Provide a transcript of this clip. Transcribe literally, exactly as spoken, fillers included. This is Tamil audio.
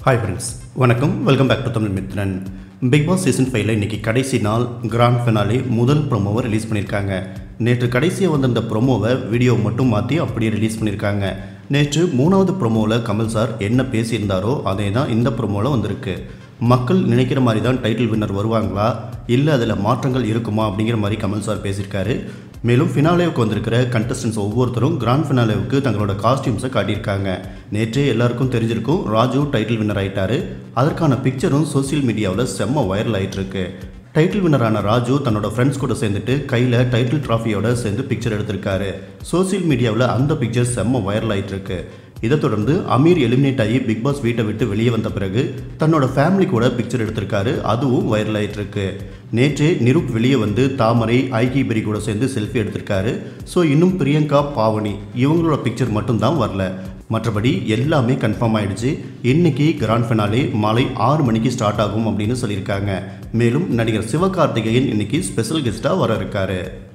Hi friends, வணக்கம் welcome back to Tamil Mithran. Big boss season ஃபைவ்ல இன்னைக்கு கடைசி நாள் கிராண்ட் ஃபினாலே முதல் ப்ரோமோவை ரிலீஸ் பண்ணியிருக்காங்க. நேற்று கடைசியாக வந்த அந்த ப்ரோமோவை வீடியோ மட்டும் மாற்றி அப்படியே ரிலீஸ் பண்ணியிருக்காங்க. நேற்று மூணாவது ப்ரோமோவில் கமல் சார் என்ன பேசியிருந்தாரோ அதே தான் இந்த ப்ரோமோவில் வந்திருக்கு. மக்கள் நினைக்கிற மாதிரி தான் டைட்டில் வின்னர் வருவாங்களா இல்லை அதில் மாற்றங்கள் இருக்குமா அப்படிங்கிற மாதிரி கமல் சார் பேசியிருக்காரு. மேலும் ஃபினாலேவுக்கு வந்திருக்கிற கண்டஸ்டன்ஸ் ஒவ்வொருத்தரும் கிராண்ட் ஃபினாலேவுக்கு தங்களோட காஸ்டியூம்ஸை காட்டியிருக்காங்க. நேற்றே எல்லாருக்கும் தெரிஞ்சிருக்கும் ராஜு டைட்டில் வின்னர் ஆகிட்டாரு. அதற்கான பிக்சரும் சோசியல் மீடியாவில் செம்ம வைரல் ஆகிட்டு இருக்கு. டைட்டில் வின்னரான ராஜு தன்னோட ஃப்ரெண்ட்ஸ் கூட சேர்ந்துட்டு கையில் டைட்டில் ட்ராஃபியோட சேர்ந்து பிக்சர் எடுத்திருக்காரு. சோசியல் மீடியாவில் அந்த பிக்சர் செம்ம வைரல் ஆகிட்டு இருக்கு. இதை தொடர்ந்து அமீர் எலிமினேட் ஆகி பிக் பாஸ் வீட்டை விட்டு வெளியே வந்த பிறகு தன்னோட ஃபேமிலி கூட பிக்சர் எடுத்திருக்காரு. அதுவும் வைரல் ஆகிட்டு இருக்கு. நேற்றே நிருப் வெளியே வந்து தாமரை ஐகி பெரி கூட சேர்ந்து செல்ஃபி எடுத்திருக்காரு. ஸோ இன்னும் பிரியங்கா பாவனி இவங்களோட பிக்சர் மட்டும்தான் வரல. மற்றபடி எல்லாமே கன்ஃபார்ம் ஆயிடுச்சு. இன்னைக்கு கிராண்ட் ஃபினாலே மாலை ஆறு மணிக்கு ஸ்டார்ட் ஆகும் அப்படின்னு சொல்லியிருக்காங்க. மேலும் நடிகர் சிவகார்த்திகேயன் இன்னைக்கு ஸ்பெஷல் கெஸ்ட்டாக வர இருக்காரு.